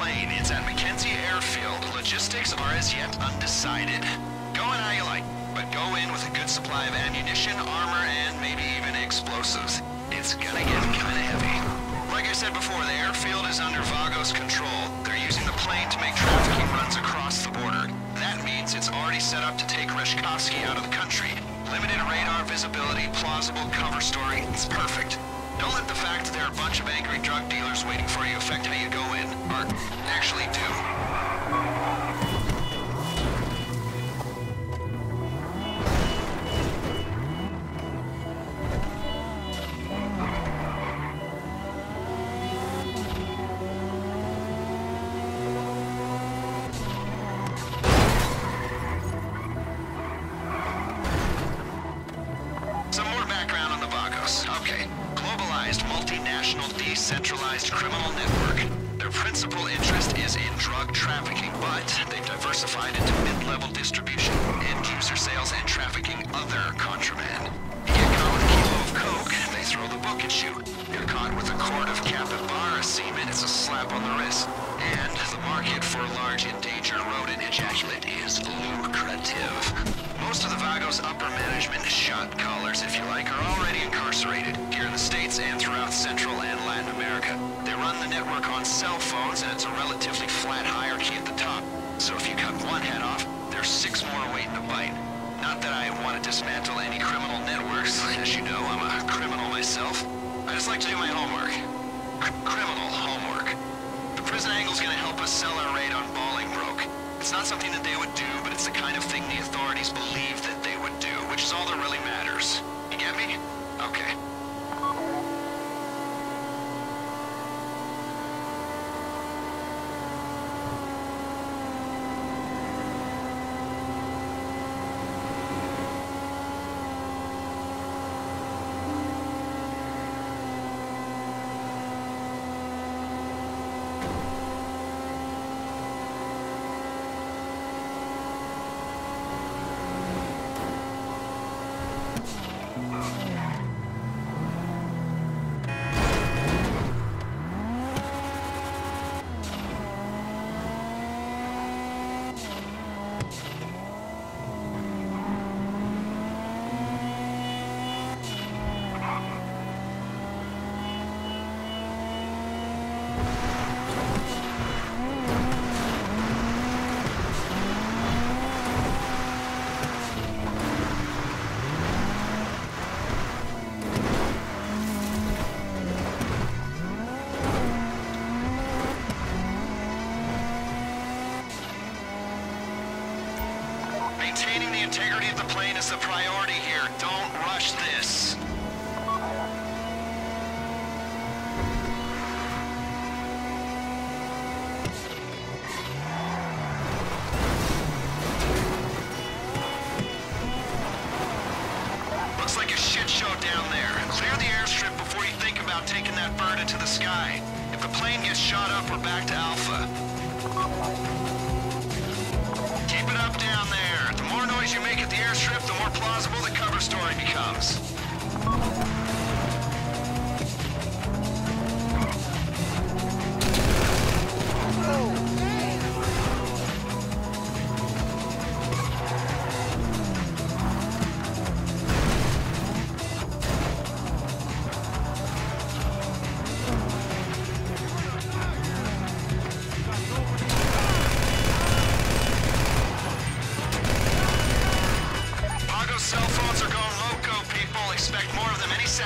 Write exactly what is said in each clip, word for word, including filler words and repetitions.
plane. It's at McKenzie Airfield. Logistics are as yet undecided. Go in how you like, but go in with a good supply of ammunition, armor, and maybe even explosives. It's gonna get kinda heavy. Like I said before, the airfield is under Vagos control. They're using the plane to make trafficking runs across the border. That means it's already set up to take Reshkovsky out of the country. Limited radar visibility, plausible cover story, it's perfect. Don't let the fact that there are a bunch of angry drug dealers waiting for you affect how you go in, or actually do. Okay. Globalized, multinational, decentralized criminal network. Their principal interest is in drug trafficking, but they've diversified into mid-level distribution, end-user sales, and trafficking other contraband. You get caught with a kilo of coke, they throw the book at you. You're caught with a quart of capybara semen, it's a slap on the wrist. And the market for large endangered rodent ejaculate is lucrative. Most of the Vagos upper management, shot callers if you like, are already incarcerated here in the States and throughout Central and Latin America. They run the network on cell phones and it's a relatively flat hierarchy at the top. So if you cut one head off, there's six more waiting to bite. Not that I want to dismantle any criminal networks. As you know, I'm a criminal myself. I just like to do my homework. C criminal homework. The prison angle's gonna help us sell our raid on Bolingbroke. It's not something that they would do, but it's the kind of thing the authorities believe that they would do, which is all that really matters. You get me? Okay. Maintaining the integrity of the plane is the priority here. Don't rush this. Looks like a shit show down there. Clear the airstrip before you think about taking that bird into the sky. If the plane gets shot up, we're back to Alpha. Keep it up down there. The more noise you make at the airstrip, the more plausible the cover story becomes. Cell phones are going loco, people. Expect more of them any second.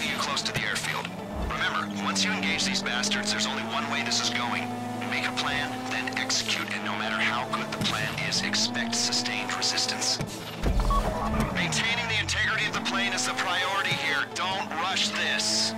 locating you close to the airfield. Remember, once you engage these bastards, there's only one way this is going. Make a plan, then execute, and no matter how good the plan is, expect sustained resistance. Maintaining the integrity of the plane is the priority here. Don't rush this.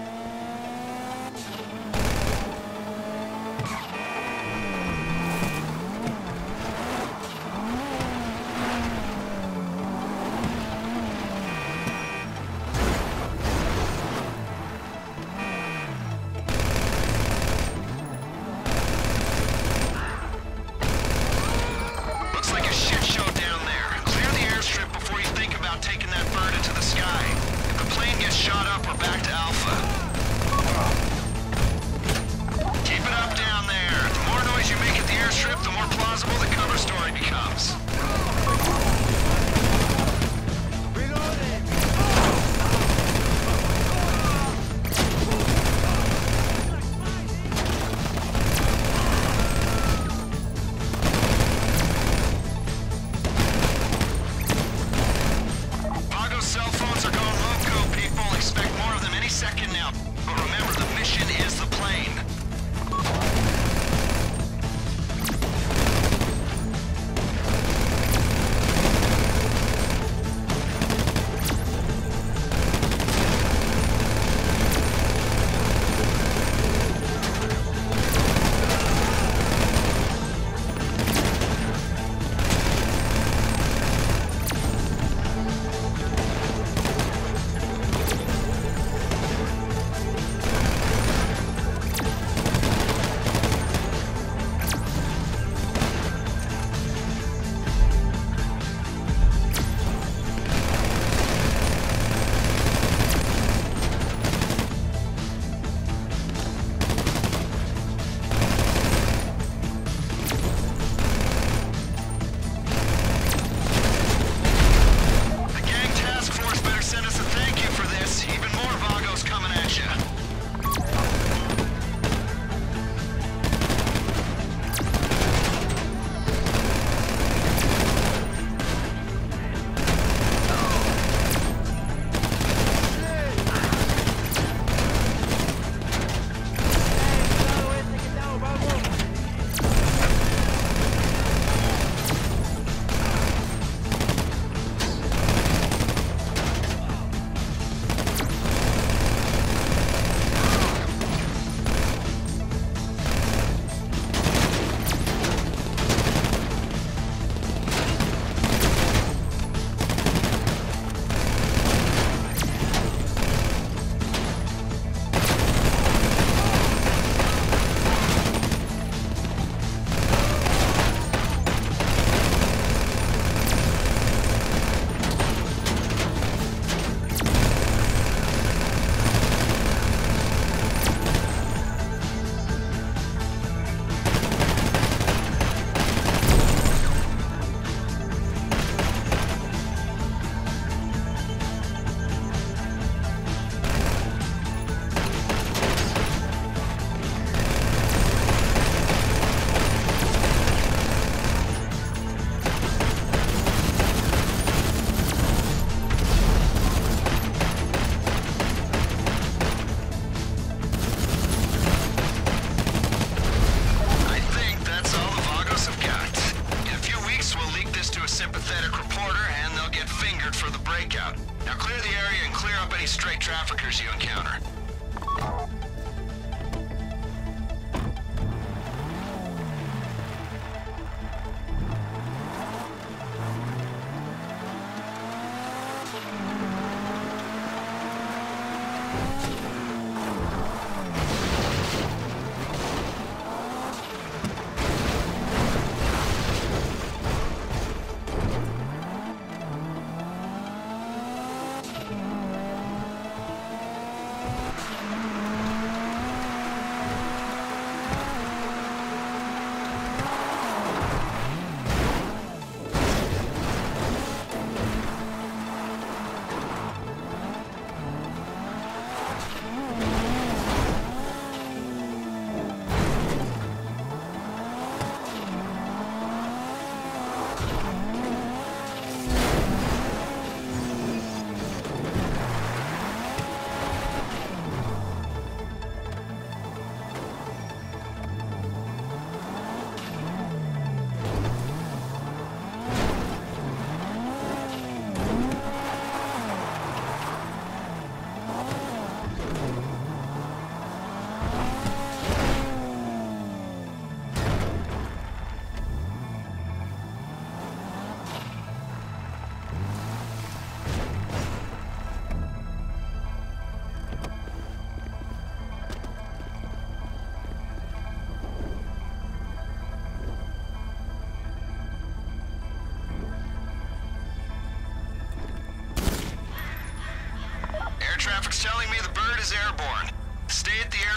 traffickers you encounter.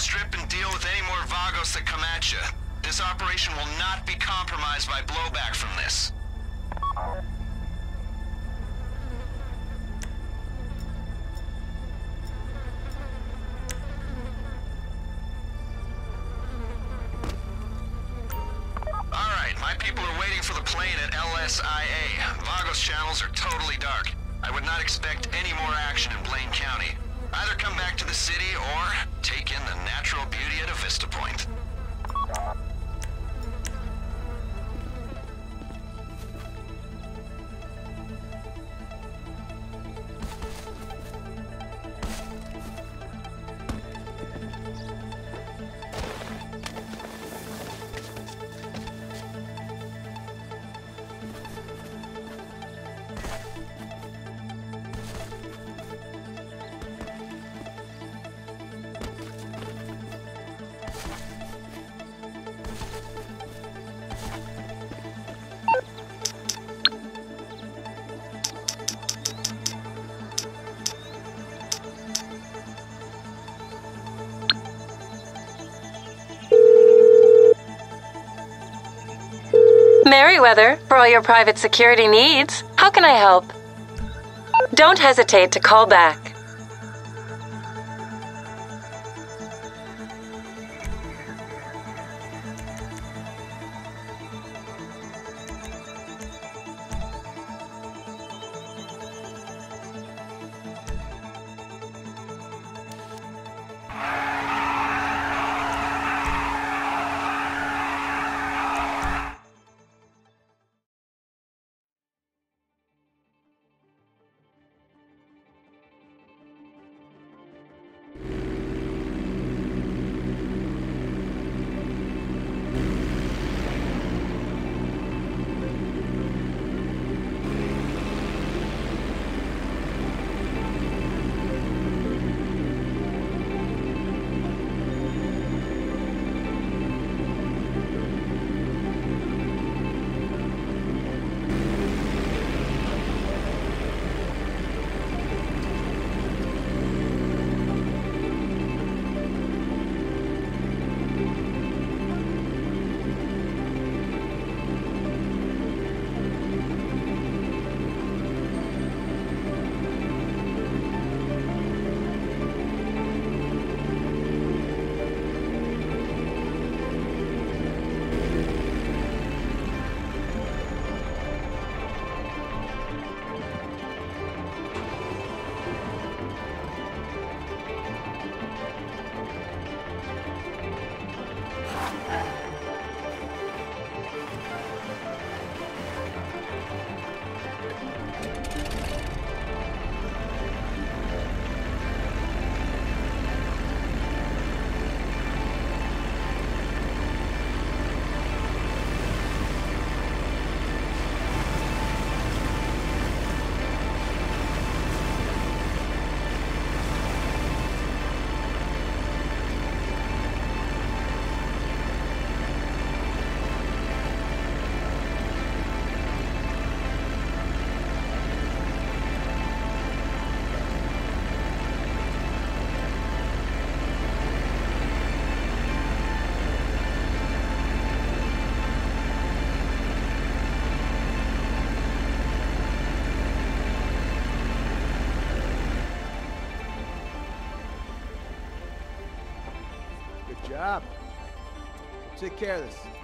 strip and deal with any more Vagos that come at you. This operation will not be compromised by blowback from this. Alright, my people are waiting for the plane at L S I A. Vagos channels are totally dark. I would not expect any more action in Blaine County. Either come back to the city or take in the natural beauty at a Vista Point. Merryweather, for all your private security needs. How can I help? Don't hesitate to call back. Good job. Take care of this.